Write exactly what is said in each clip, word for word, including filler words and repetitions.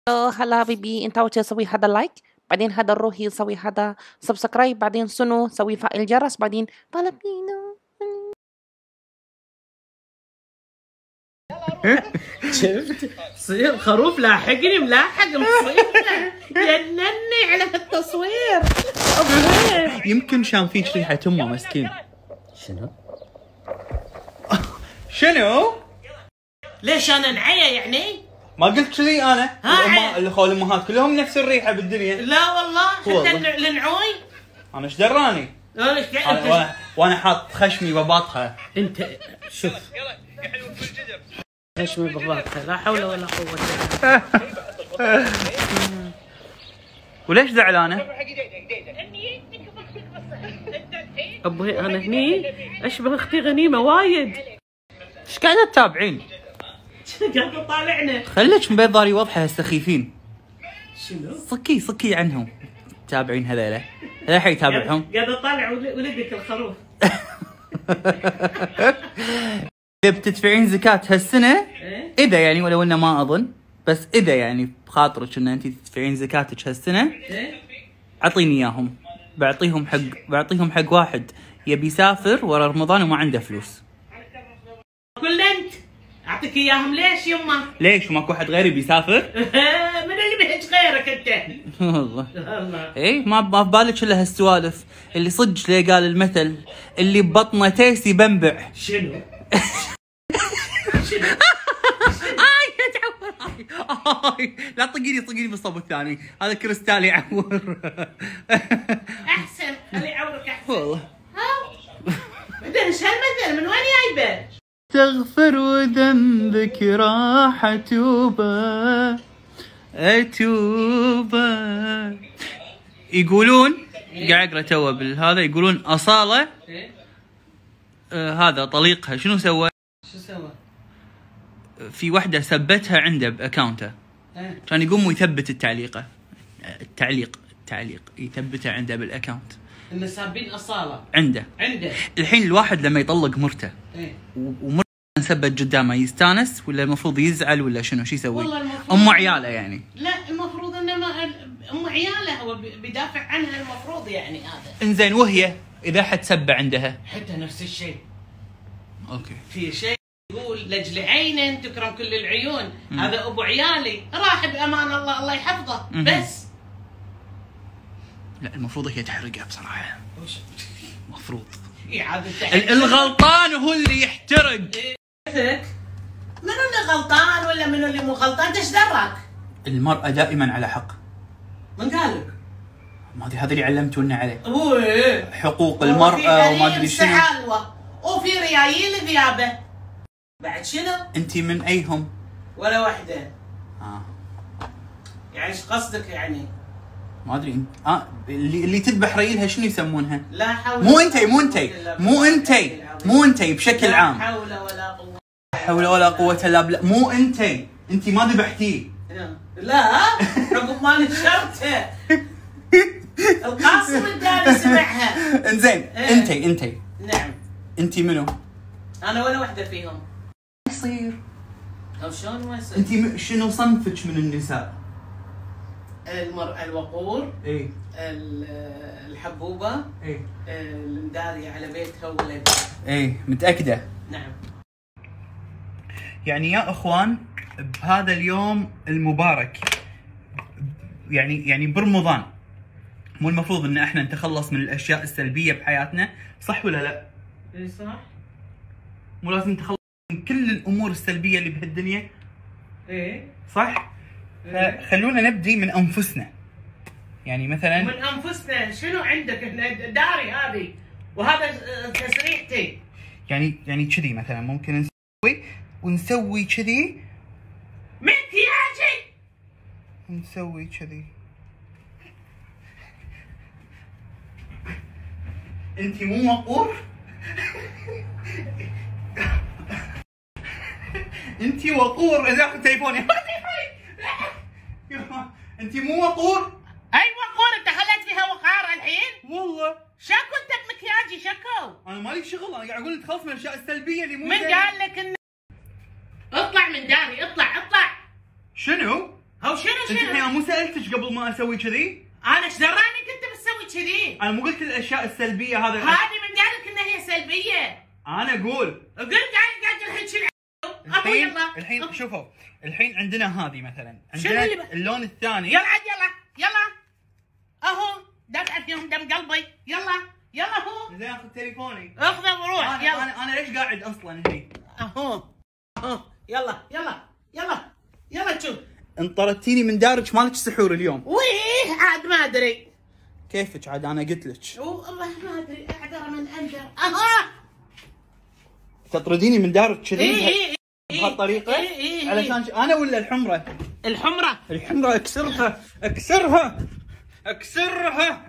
آه، هلا بيبي، انت اول شي سوي هذا لايك، بعدين هذا روحي سوي هذا سبسكرايب، بعدين سنو سوي فعل الجرس، بعدين بالابينو. شفت صير خروف لاحقني ملاحق مصيبه جنني على التصوير. يمكن شام فيك ريحة امه مسكين. شنو؟ شنو؟ ليش انا نعيا يعني؟ ما قلت كذي انا؟ ها الأمهات اللي خول الامهات كلهم نفس الريحة بالدنيا. لا والله حتى النعوي. انا ايش دراني؟ انا ايش أنا وانا, وانا حاط خشمي بباطها. انت شوف خشمي بباطها، لا حول ولا قوة الا بالله. وليش زعلانة؟ ابوي انا هني اشبه اختي غنيمة وايد. ايش قاعدة تتابعين؟ قاعد تطالعنا. خليك من بيت ضاري واضحة السخيفين. شنو؟ صكي صكي عنهم. تابعين هذيلا. هذا حي يتابعهم. قاعد اطالع ولدك الخروف. اذا بتدفعين زكاة هالسنة، إيه؟ اذا يعني ولو انه ما اظن، بس اذا يعني بخاطرك ان انت تدفعين زكاتك هالسنة، إيه؟ اعطيني اياهم. بعطيهم حق بعطيهم حق واحد يبي يسافر ورا رمضان وما عنده فلوس. كل انت اعطيك اياهم ليش يمه؟ ليش ماكو واحد غيري بيسافر؟ من اللي بيحج غيرك انت؟ والله الله. اي ما ما ببالك الا هالسوالف اللي صدق ليه قال المثل اللي ببطنه تيس يبنبع. شنو؟ آي لا طقيني طقيني بالصوب الثاني، هذا كريستال يعور. احسن خلي يعورك احسن. والله بعدين ايش هالمثل من وين جايبه؟ تغفر وذنبك راح اتوبه اتوبه. يقولون قاعد اقرا توا بالهذا، يقولون اصاله إيه؟ آه هذا طليقها شنو سوى؟ شو سوى؟ في وحده سبتها عنده باكاونته، إيه؟ كان يقوم ويثبت التعليقه التعليق التعليق يثبته عنده بالاكاونت. ان سابين اصاله عنده عنده. الحين الواحد لما يطلق مرته ايه؟ ومرته انثبت قدامه يستانس ولا المفروض يزعل ولا شنو؟ شو يسوي؟ والله المفروض ام عياله يعني. لا المفروض انه ما ام عياله هو بيدافع عنها المفروض يعني هذا. انزين وهي اذا حد سبه عندها حتى نفس الشيء. اوكي في شيء يقول لاجل عين تكرم كل العيون. مم. هذا ابو عيالي راح بامان الله الله يحفظه. مم. بس لا المفروض هي تحرقها بصراحه. المفروض إعادة ال- الغلطان هو اللي يحترق. منو اللي غلطان ولا منو اللي مو غلطان؟ انت ايش دراك؟ المرأة دائما على حق. من قال لك؟ ما ادري هذا اللي علمتونا عليه. اوه حقوق المرأة وما ادري شنو. حلوة وفي ريايل ذيابة. بعد شنو؟ انت من ايهم؟ ولا واحدة. اه يعني ايش قصدك يعني؟ ما ادري. اه اللي اللي تذبح ريلها شنو يسمونها؟ لا حول مو انتي مو انتي مو انتي مو انتي بشكل عام. لا حول ولا قوة. لا حول ولا قوة الا بالله. مو انتي انتي ما ذبحتيه. لا عقب ما نشرته القاسم الداري سمعها. انزين إيه. انتي انتي نعم. انتي منو؟ انا ولا واحدة فيهم. يصير او شلون ما يصير؟ انتي م- شنو صنفك من النساء؟ المرأة الوقور، اي ال- الحبوبة، اي المدارية على بيتها وولدها. اي متأكدة؟ نعم. يعني يا اخوان بهذا اليوم المبارك، يعني يعني برمضان، مو المفروض ان احنا نتخلص من الاشياء السلبية بحياتنا؟ صح ولا لا؟ اي صح. مو لازم نتخلص من كل الامور السلبية اللي بهالدنيا؟ ايه صح؟ إيه. فخلونا نبدي من انفسنا. يعني مثلا من انفسنا. شنو عندك احنا داري هذه وهذا تسريحتي. يعني يعني كذي مثلا ممكن نسوي ونسوي كذي مكياجي ونسوي كذي. انتي مو وقور؟ انتي وقور. اذا اخذ تليفوني انتي مو وقور؟ اي وقور؟ انت خليت فيها وقار الحين؟ والله شكو انت بمكياجي شكو؟ انا مالي شغل، انا قاعد اقول نتخلص من الاشياء السلبيه اللي مو من قال لك ان اطلع من داري؟ اطلع اطلع. شنو؟ هو شنو انت الحين مو سالتك قبل ما اسوي كذي؟ انا ايش دراني كنت بتسوي كذي؟ انا مو قلت الاشياء السلبيه هذا هذه من قالك انها هي سلبيه. انا اقول قلت قاعد قاعد الحين شنو الحين يلا الحين شوفوا الحين عندنا هذه مثلا شنو عندنا اللي ب- اللون الثاني. يلا عاد يلا يلا اهو دمعت يوم دم قلبي. يلا يلا هو زين اخذ تليفوني. اخذه وروح. انا يلا انا, أنا ليش قاعد اصلا هني؟ اهو اهو يلا يلا يلا يلا شوف. انطردتيني من دارك مالك سحور اليوم. ويه عاد ما ادري. كيفك عاد انا قلت لك. والله ما ادري اعذر من اندر. اها تطرديني من دارك كذي اي اي بهالطريقه إيه إيه علشان ش... انا ولا الحمره؟ الحمره الحمره اكسرها اكسرها اكسرها.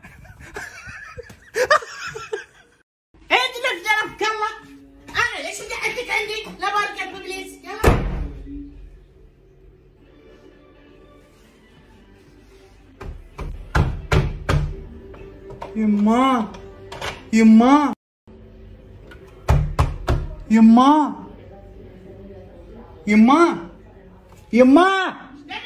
ادلف دربك الله. انا ليش قعدتك عندي؟ لا باركة بابليس. يلا يما يما يما يما يما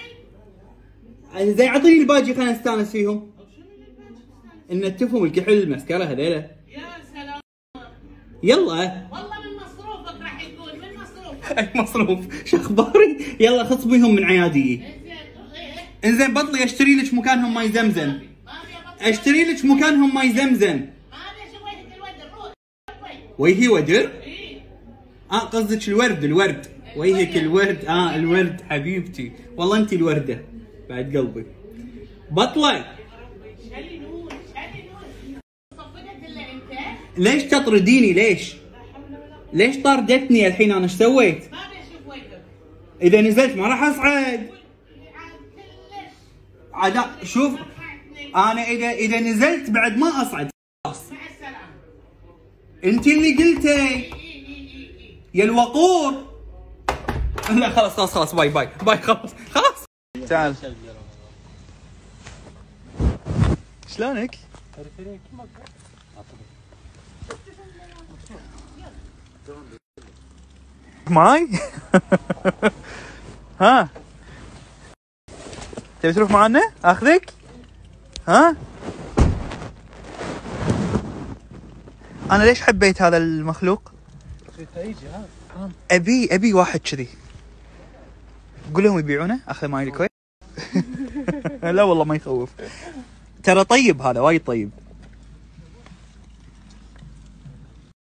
زين اعطيني الباجي خلينا نستانس فيهم. نتفهم الكحل المسكره هذيلا. يا سلام. يلا والله من مصروفك راح يكون من مصروفك. اي مصروف شو اخباري؟ يلا خصبيهم من عيادي. انزين بطلي اشتري لك مكانهم ماي زمزم. اشتري لك مكانهم ماي زمزم. ما ابي اشوف وجهك الودر. روح وجهي ودر؟ اي اه قصدك الورد الورد وجهك الورد. اه الورد حبيبتي والله انت الورده بعد قلبي. بطلة شالي نور شالي نور. صفقت الا انت. ليش تطرديني ليش؟ ليش طردتني الحين انا ايش سويت؟ ما ابي اشوف وجهك. اذا نزلت ما راح اصعد. عاد كلش. عاد شوف انا اذا اذا نزلت بعد ما اصعد. خلاص مع السلامه. انت اللي قلتي يا الوقور. لا خلاص خلاص خلاص باي باي باي خلاص خلاص. تعال شلونك؟ معاي؟ ها تبي تروح معنا؟ اخذك؟ ها؟ انا ليش حبيت هذا المخلوق؟ ابي ابي واحد كذي. قول لهم يبيعونه اخذه معي الكويت. لا والله ما يخوف ترى طيب هذا وايد طيب.